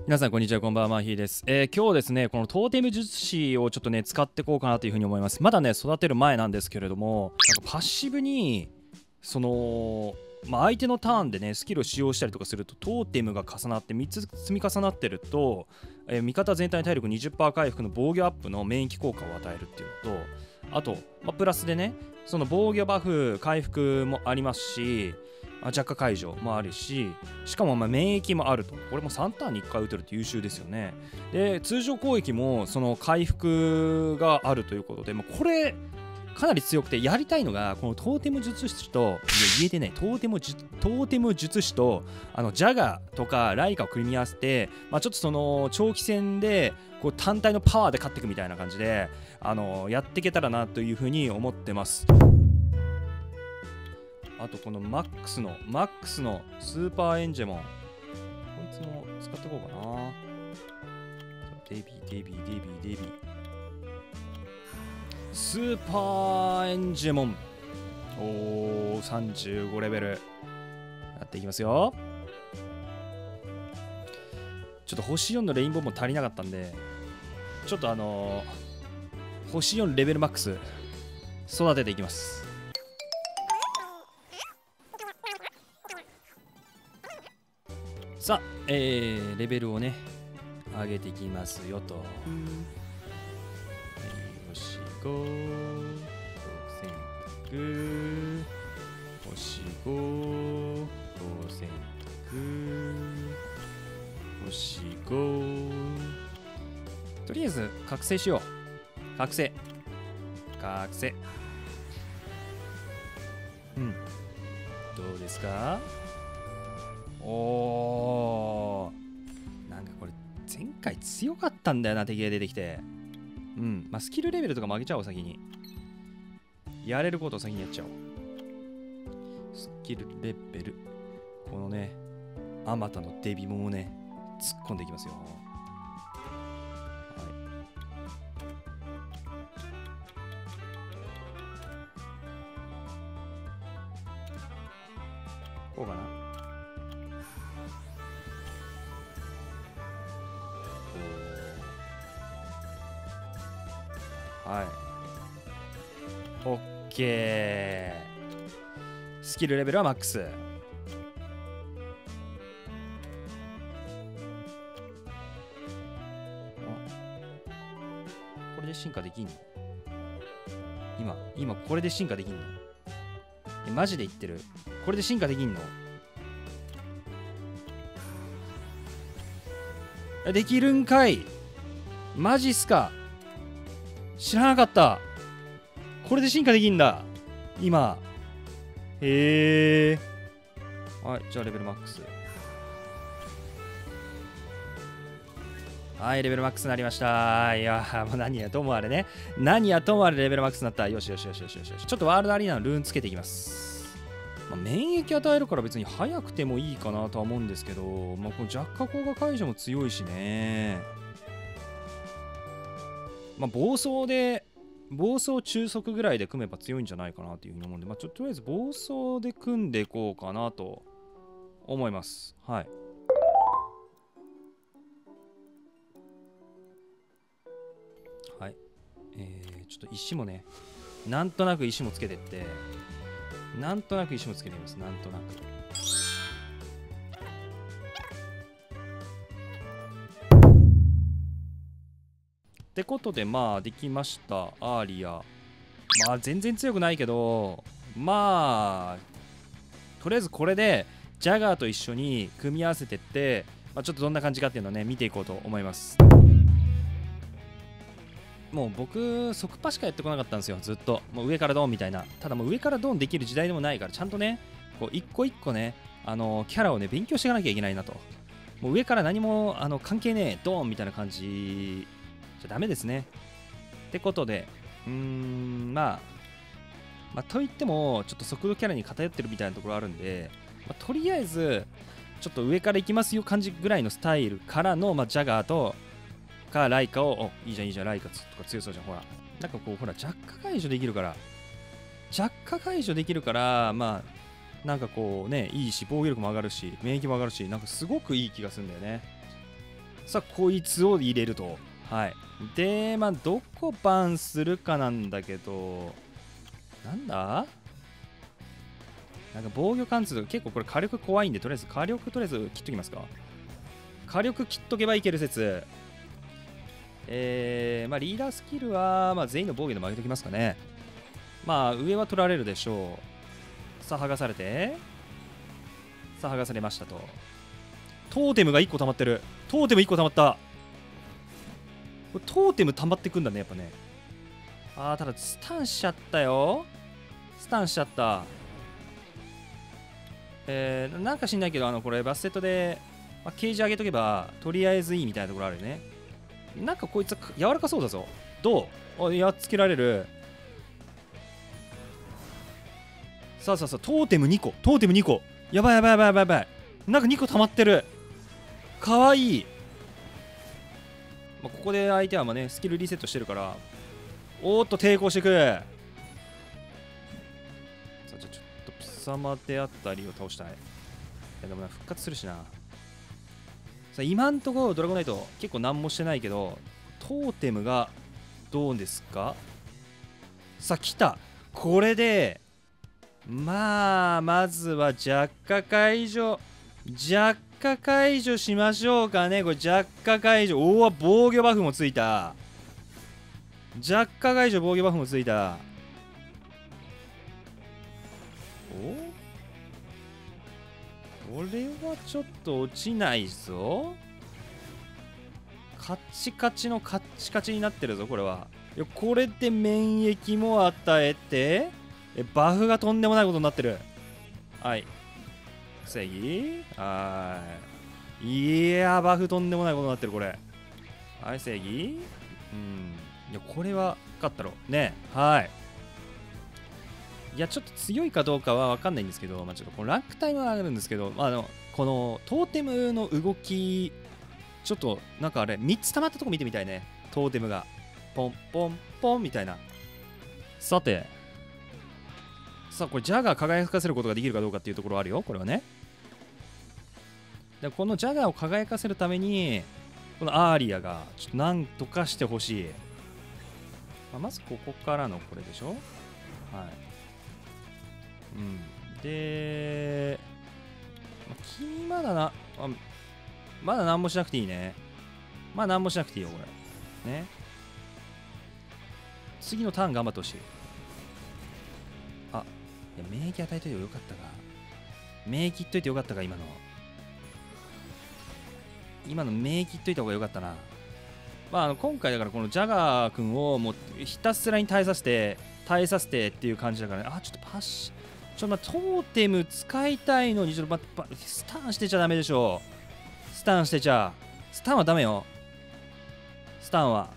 皆さんこんにちは、こんばんは、マーヒーです。今日ですね、このトーテム術師をちょっとね使っていこうかなというふうに思います。まだね育てる前なんですけれども、なんかパッシブにその相手のターンでねスキルを使用したりとかするとトーテムが重なって3つ積み重なってると、味方全体に体力 20% 回復の防御アップの免疫効果を与えるっていうのと、あと、プラスでねその防御バフ回復もありますし、弱化解除もあるし、しかも免疫もあると。これも3ターンに1回打てると優秀ですよね。で通常攻撃もその回復があるということで、これかなり強くて、やりたいのがこのトーテム術師と言えてねトーテム術師とジャガーとかライカを組み合わせて、ちょっとその長期戦でこう単体のパワーで勝っていくみたいな感じでやっていけたらなというふうに思ってます。あとこのマックスのスーパーエンジェモン、こいつも使っていこうかな。デビースーパーエンジェモン、おー35レベルやっていきますよ。ちょっと星4のレインボーも足りなかったんで、ちょっと星4レベルマックス育てていきます。さあ、レベルをね上げていきますよと。星5選択、星5選択、星5、とりあえず覚醒しよう。覚醒どうですか。おー、なんかこれ前回強かったんだよな、敵が出てきて。スキルレベルとかも上げちゃおう。先にやれることを先にやっちゃおう。スキルレベル、このねあまたのデビモをね突っ込んでいきますよ。こうかな。はい、オッケー。スキルレベルはマックス。これで進化できんの？今これで進化できんの？マジで言ってる？これで進化できんの？できるんかい。マジっすか。知らなかった。これで進化できんだ今。へえ。はい、じゃあレベルマックス。はい、レベルマックスになりました。いやー、もう何やともあれね、レベルマックスになった。よし。ちょっとワールドアリーナのルーンつけていきます。免疫与えるから別に早くてもいいかなとは思うんですけど、この弱化効果解除も強いしね。暴走中速ぐらいで組めば強いんじゃないかなというふうに思うんで、とりあえず暴走で組んでいこうかなと思います。はい。はい。ちょっと石もね、なんとなく石もつけてって、なんとなく石もつけてみます。なんとなく。ってことでできました。アーリア全然強くないけど、とりあえずこれでジャガーと一緒に組み合わせてって、ちょっとどんな感じかっていうのをね見ていこうと思います。もう僕即パしかやってこなかったんですよ、ずっと。もう上からドンみたいな。ただもう上からドンできる時代でもないから、ちゃんとねこう一個一個ねキャラをね勉強していかなきゃいけないなと。もう上から何も関係ねえドンみたいな感じじゃダメですね。ってことでといってもちょっと速度キャラに偏ってるみたいなところあるんで、とりあえずちょっと上から行きますよ感じぐらいのスタイルからの、ジャガーとかライカを、いいじゃんライカとか強そうじゃん。ほらなんかこう、ほら弱化解除できるから、なんかこうね、いいし、防御力も上がるし、免疫も上がるし、なんかすごくいい気がするんだよね。 さあこいつを入れると。はい。でまあどこバンするかなんだけど、なんだ、なんか防御貫通結構これ火力怖いんで、とりあえず火力とりあえず切っときますか。火力切っとけばいける説。まあリーダースキルは、まあ、全員の防御で曲げときますかね。まあ上は取られるでしょう。さあ剥がされて、さあ剥がされましたと。トーテムが1個溜まってる。トーテム1個溜まった。これトーテム溜まってくんだね、やっぱね。ただスタンしちゃったよ。スタンしちゃった。なんか知んないけど、これバスセットで、まあ、ケージ上げとけばとりあえずいいみたいなところあるよね。なんかこいつ柔らかそうだぞ。どう？やっつけられる。さあさあさあ、トーテム2個、トーテム2個。やばいやばいやばいやばいやばい。なんか2個溜まってる。かわいい。まあ、ここで相手はまあね、スキルリセットしてるから、おーっと抵抗してく。さあ、じゃあちょっとピサマであったりを倒したい。いやでもな、復活するしな。さあ今んところドラゴンナイト結構何もしてないけど、トーテムがどうですか。さあ来た。これでまあまずは弱化解除しましょうかね。これ弱化解除、おお防御バフもついた。弱化解除防御バフもついた。これはちょっと落ちないぞ。カッチカチのカッチカチになってるぞこれは。いやこれで免疫も与えて、バフがとんでもないことになってる。はい正義、いやバフとんでもないことになってるこれ。はい正義、いやこれは勝ったろね。はいいやちょっと強いかどうかは分かんないんですけど、まあ、ちょっとこのランクタイムは上がるんですけど、まあ、このトーテムの動きちょっとなんかあれ3つ溜まったとこ見てみたいね。トーテムがポンポンポンみたいな。さてさあこれジャガー輝かせることができるかどうかっていうところあるよこれはね。でこのジャガーを輝かせるためにこのアーリアがちょっとなんとかしてほしい。まずここからのこれでしょ。はいで、君まだまだ何もしなくていいね。まあ何もしなくていいよこれね。次のターン頑張ってほしい。いや免疫与えといてよかったか。免疫いっといてよかったか。今の免疫いっといた方がよかったな。まあ今回だからこのジャガー君をもうひたすらに耐えさせてっていう感じだからね。ちょっとパッシちょっとトーテム使いたいのにちょっとスタンしてちゃダメでしょ。スタンはダメよ。スタンは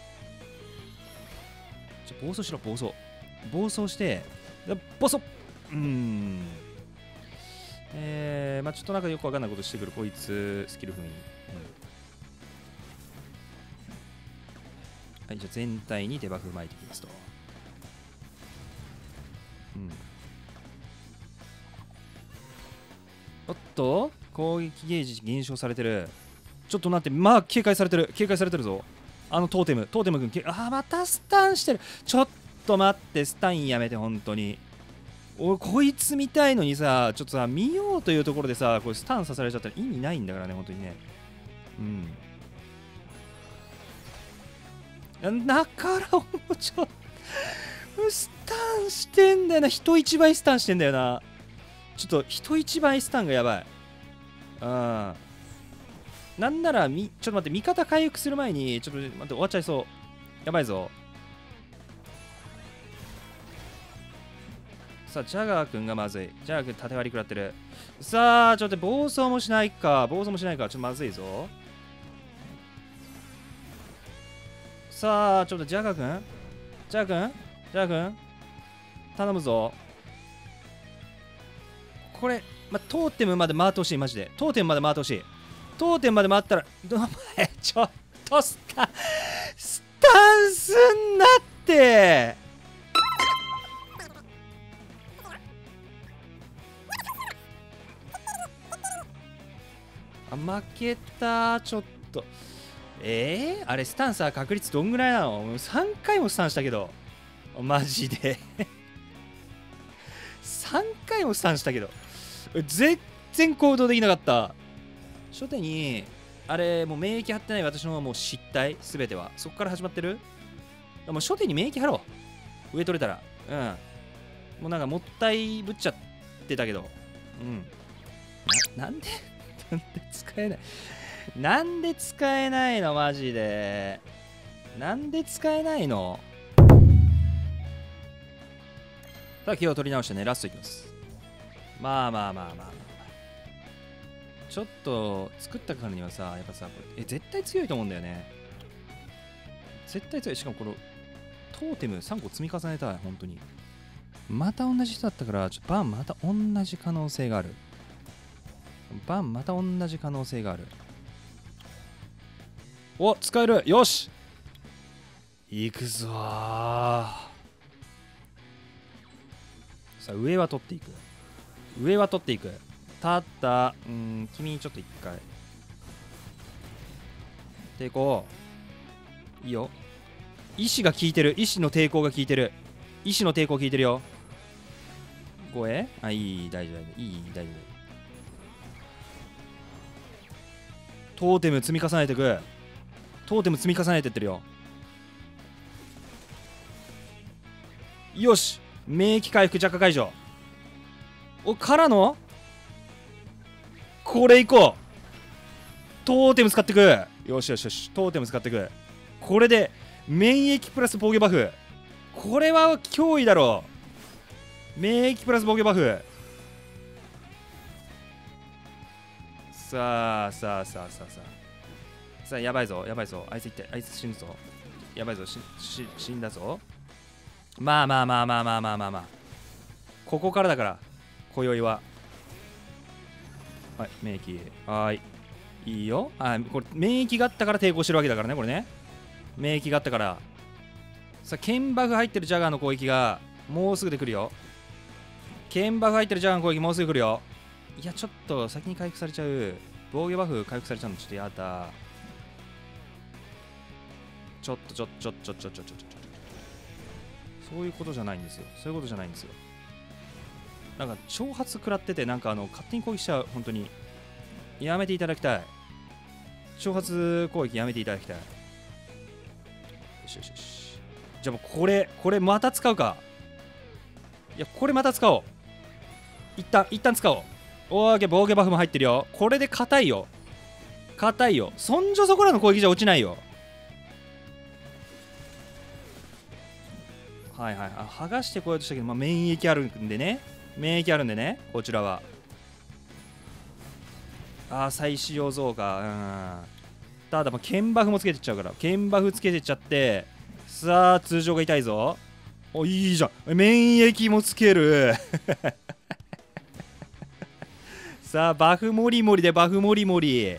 暴走しろ。暴走してボソまあちょっとなんかよくわかんないことしてくるこいつ。スキル踏み、はいじゃあ全体にデバフ巻いていきますと。おっと攻撃ゲージ減少されてる。ちょっと待って、まあ警戒されてるぞ。トーテム君またスタンしてる。ちょっと待って、スタンやめて本当に。こいつ見たいのにさ、ちょっとさ見ようというところでさ、これスタンさせられちゃったら意味ないんだからね本当にね。だからもうちょっとスタンしてんだよな。人一倍スタンしてんだよな。ちょっと人一倍スタンがやばい。なんならちょっと待って、味方回復する前にちょっと待って終わっちゃいそう。やばいぞ。さあジャガー君がまずい。ジャガー君縦割り食らってる。さあちょっと暴走もしないか。ちょっとまずいぞ。さあちょっとジャガー君頼むぞ。これ、トーテムまで回ってほしい。マジでトーテムまで回ってほしい。トーテムまで回ったらお前ちょっとスタンすんなって。負けた。ちょっとあれスタンさ確率どんぐらいなの？ 3 回もスタンしたけどマジで3回もスタンしたけど全然行動できなかった。初手にあれもう免疫張ってない私のもう失態すべてはそこから始まってる。もう初手に免疫張ろう。上取れたらもうなんかもったいぶっちゃってたけどなんで使えない。なんで使えないのマジで。なんで使えないの。さあ気を取り直してねラストいきます。まあちょっと作ったからにはさやっぱさ絶対強いと思うんだよね。絶対強い。しかもこのトーテム3個積み重ねたい。本当にまた同じ人だったからバンまた同じ可能性がある。バンまた同じ可能性がある。お使える。よしいくぞー。さあ上は取っていく。上は取っていく。ただ君ちょっと一回抵抗いいよ。意志が効いてる。意志の抵抗が効いてる。意志の抵抗効いてるよ。護衛いい大丈夫いい大丈夫。トーテム積み重ねてく。トーテム積み重ねてってるよ。よし免疫回復弱化解除。からのこれいこう。トーテム使ってく。よしよしよしトーテム使ってく。これで免疫プラス防御バフ。これは脅威だろう。免疫プラス防御バフ。さあやばいぞやばいぞ。あいつ死ぬぞ。やばいぞ死んだぞ。まあここからだから今宵は。はい免疫いいよ。これ免疫があったから抵抗してるわけだからね。これね免疫があったから。さあ剣バフ入ってるジャガーの攻撃がもうすぐで来るよ。剣バフ入ってるジャガーの攻撃もうすぐ来るよ。いやちょっと先に回復されちゃう。防御バフ回復されちゃうのちょっとやだ。ちょっとそういうことじゃないんですよ。そういうことじゃないんですよ。なんか挑発食らっててなんか勝手に攻撃しちゃう。本当にやめていただきたい。挑発攻撃やめていただきたい。よしよしよし。じゃあもうこれまた使うか。いやこれまた使おう。一旦使おう。おーけ防御バフも入ってるよ。これで硬いよ。そんじょそこらの攻撃じゃ落ちないよ。はい剥がしてこようとしたけど、免疫あるんでねこちらは再使用増加。ただ剣バフもつけてっちゃうから。剣バフつけてっちゃって。さあ通常が痛いぞ。いいじゃん。免疫もつけるさあバフモリモリでバフモリモリ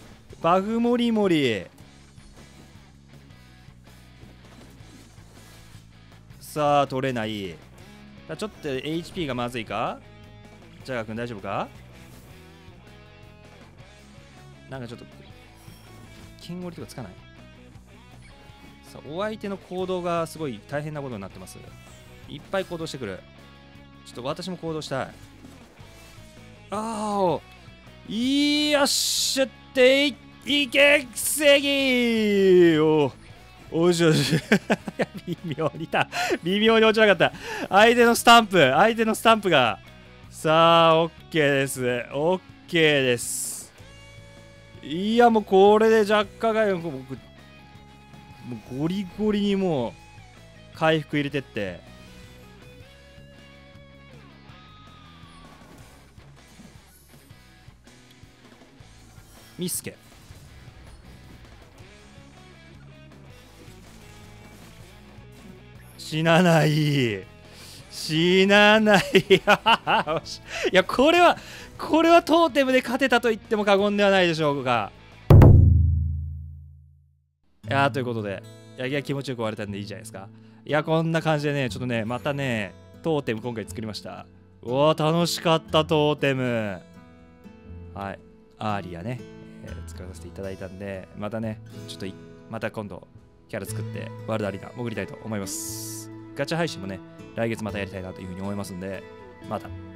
さあ取れない。ちょっと HP がまずいか。ジャガー君大丈夫か。なんかちょっと剣折りとかつかない。さあお相手の行動がすごい大変なことになってます。いっぱい行動してくる。ちょっと私も行動したい。よっしゃっていけ防ぎおしよし微妙に落ちなかった。相手のスタンプが。さあ OK です。いやもうこれで弱化がもうゴリゴリにもう回復入れてってミスケ死なないいやこれはトーテムで勝てたと言っても過言ではないでしょうか。ということでいや気持ちよく終われたんでいいじゃないですか。いやこんな感じでねちょっとねまたねトーテム今回作りました。楽しかったトーテム。アーリアね作らさせていただいたんで、またねちょっとまた今度キャラ作ってワールドアリーナ潜りたいと思います。ガチャ配信もね来月またやりたいなというふうに思いますんで、また